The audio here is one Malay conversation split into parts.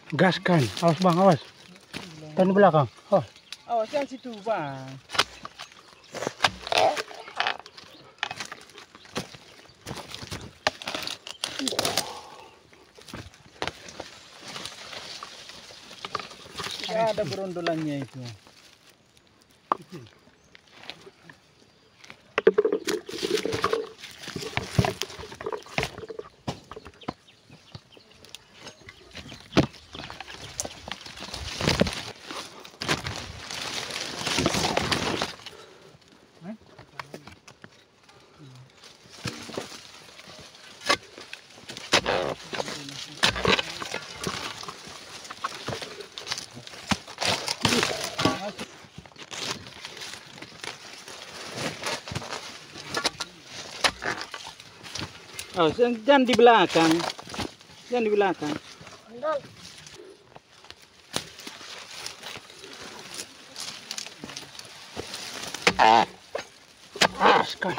Gaskan. Awas bang, awas. Dan di belakang. Oh. Awas yang situ bang. Ya, ada berondolannya itu. Oh, jangan di belakang. Jangan di belakang. Gaskan.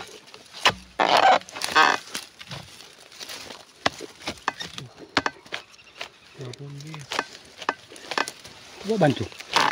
Coba bantu.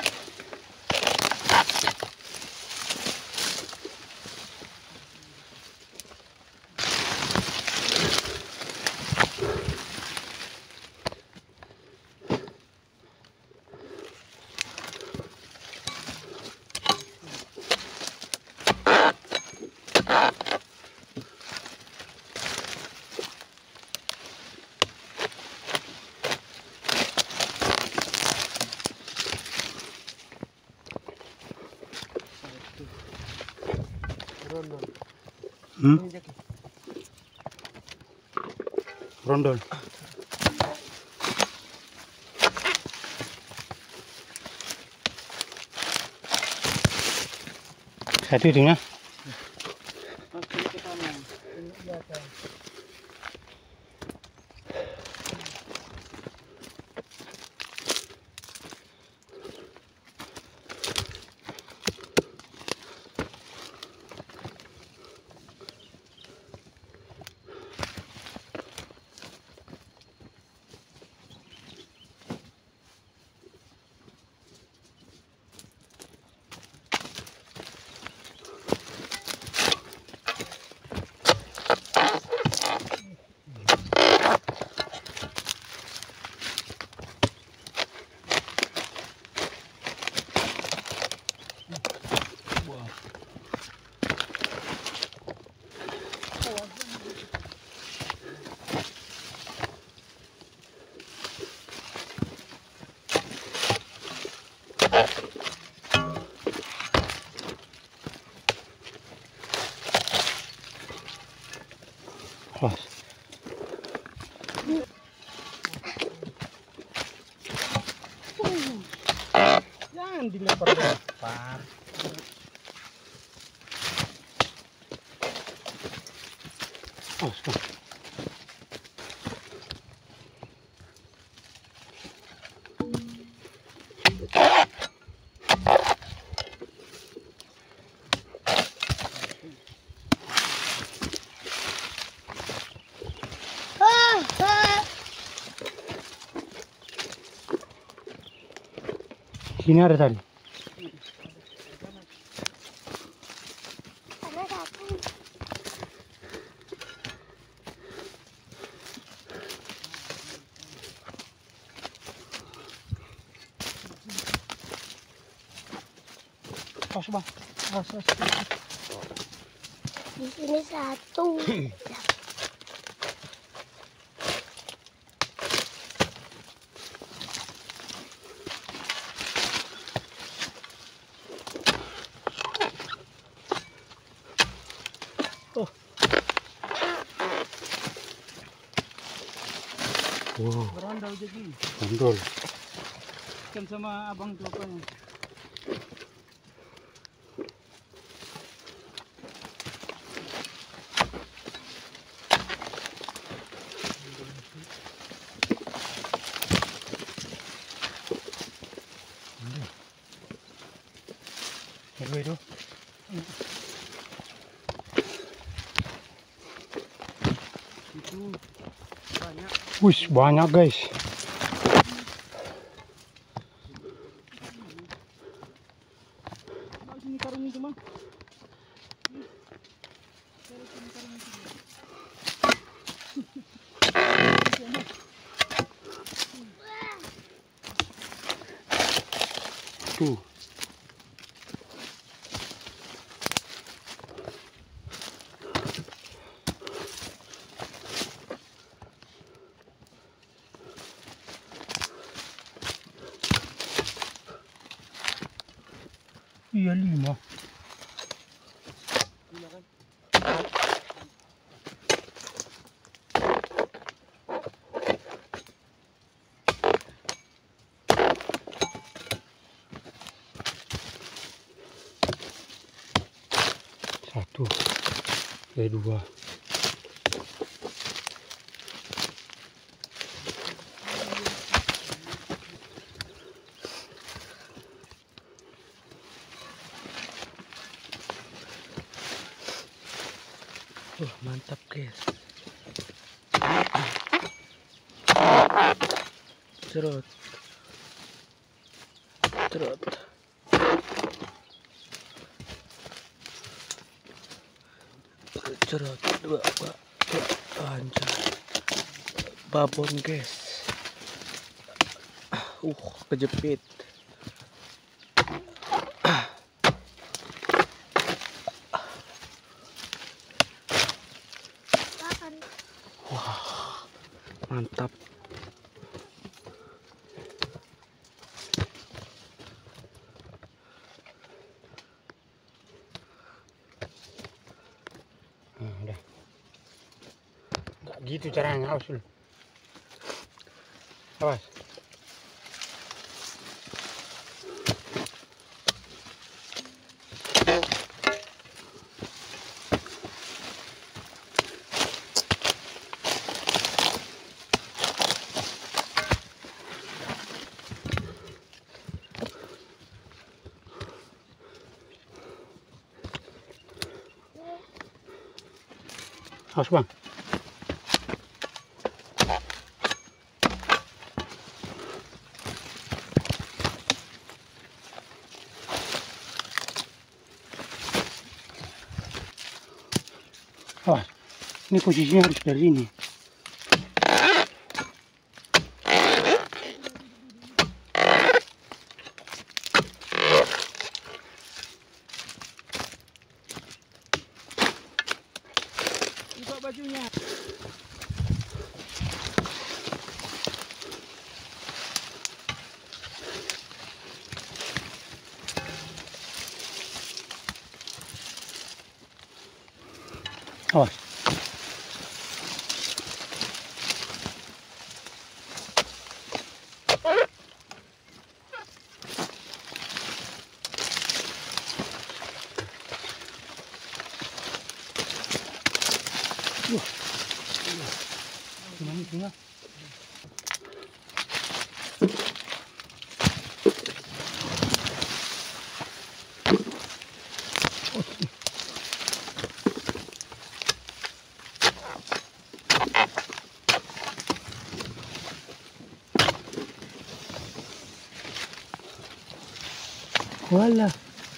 Rondol. Satu hidungnya. Awas. Jangan dilempar-lempar. Awas bang. Sini ada tadi. Awas bang. Awas, awas. Di sini satu. Oh. Wow. Berondol jadi. Rondol. Kan sama abang tuh apanya? Itu. Itu banyak. Wih, banyak guys. Bang. Tuh. Iya 5. Satu, kedua. Mantap guys. Cerot. Cerot. Cerot. Dua. Anjay. Babon guys. Kejepit. Mantap. Nah, udah. Nggak gitu caranya, awas dulu. Awas. Awas bang. Awas. Ini posisinya harus dari sini. Buka bajunya. Awas. Gimana itunya? Walah.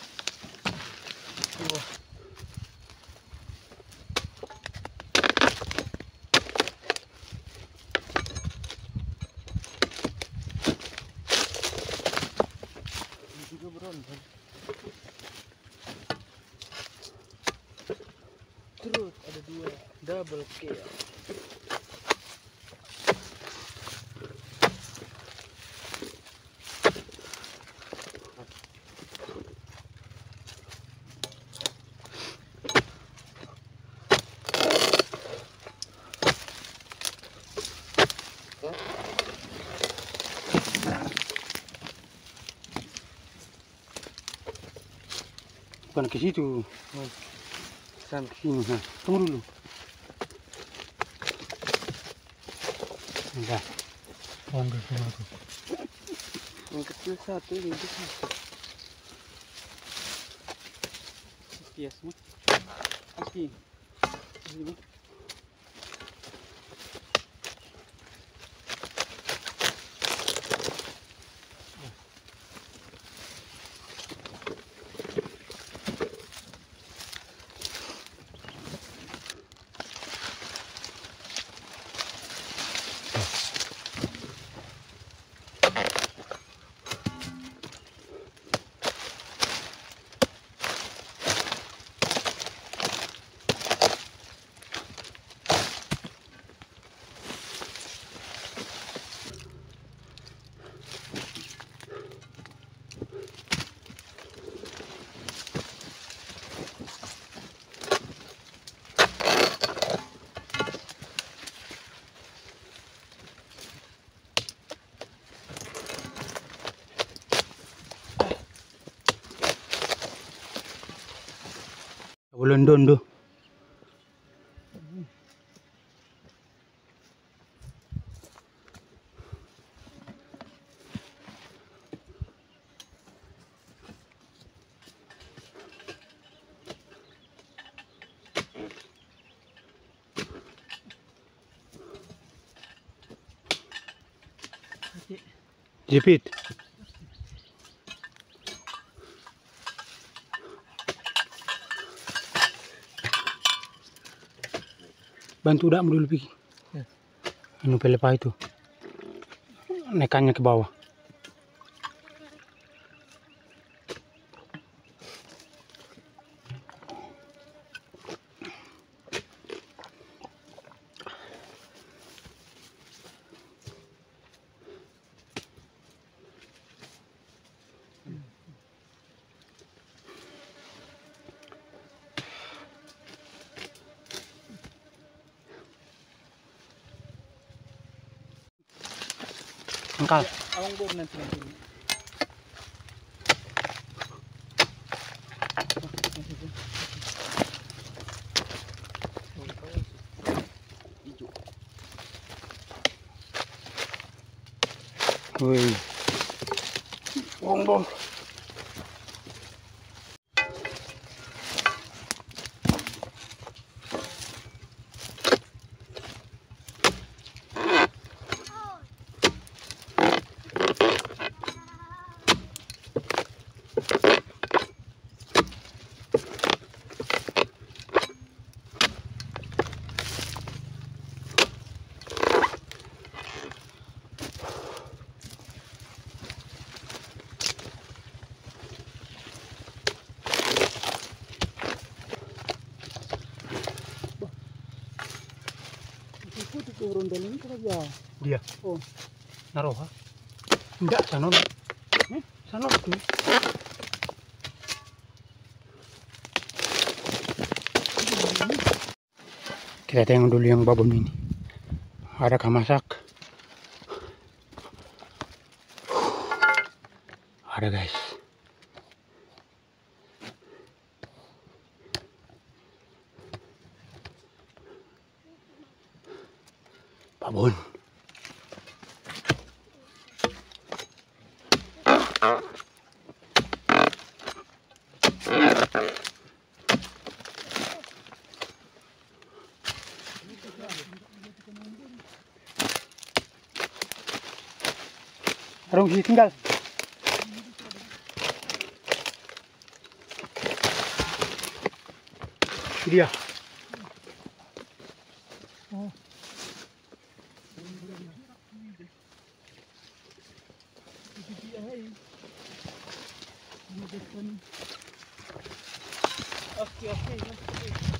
Juga berontak. Terus ada 2 double kill. Bukan ke situ. Sampai sini. Nah, tunggu dulu. Enggak. Ambil sama aku. Yang kecil 1 ini bisa. Biasanya. Oke. Ini. London tuh. Jepit. Bantu dak dulu pergi. Anu pelepah itu. Nekannya ke bawah. Angkal. Awang bor nanti. Wih. Bong. Itu rondel ini kerja. Dia. Oh, Naruh. Enggak, sana. Sana tuh. Kita tengok dulu yang babon ini. Adakah masak? Ada guys. Babon. Arung sini tinggal. Dia. oh. Oke.